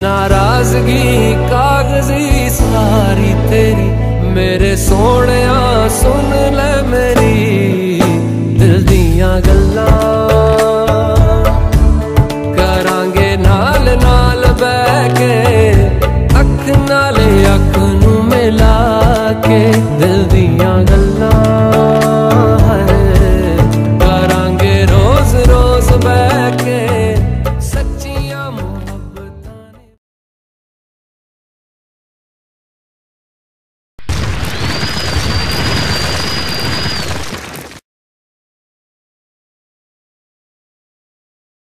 नाराजगी कागजी सारी तेरी मेरे सोहणिया सुन ले मेरी दिल दियां गल्लां करांगे नाल नाल बैठ के अख नाल अख नू मिला के